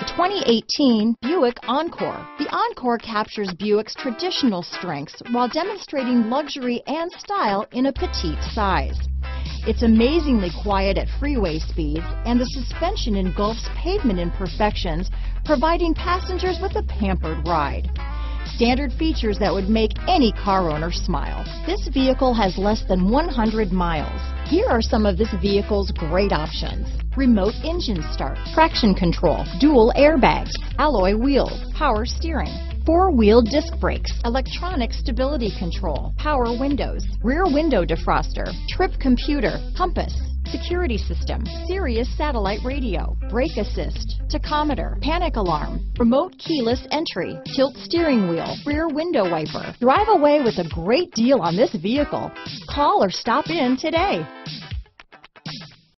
The 2018 Buick Encore. The Encore captures Buick's traditional strengths while demonstrating luxury and style in a petite size. It's amazingly quiet at freeway speeds, and the suspension engulfs pavement imperfections, providing passengers with a pampered ride. Standard features that would make any car owner smile. This vehicle has less than 100 miles. Here are some of this vehicle's great options: remote engine start, traction control, dual airbags, alloy wheels, power steering, four-wheel disc brakes, electronic stability control, power windows, rear window defroster, trip computer, compass, security system, Sirius satellite radio, brake assist, tachometer, panic alarm, remote keyless entry, tilt steering wheel, rear window wiper. Drive away with a great deal on this vehicle. Call or stop in today.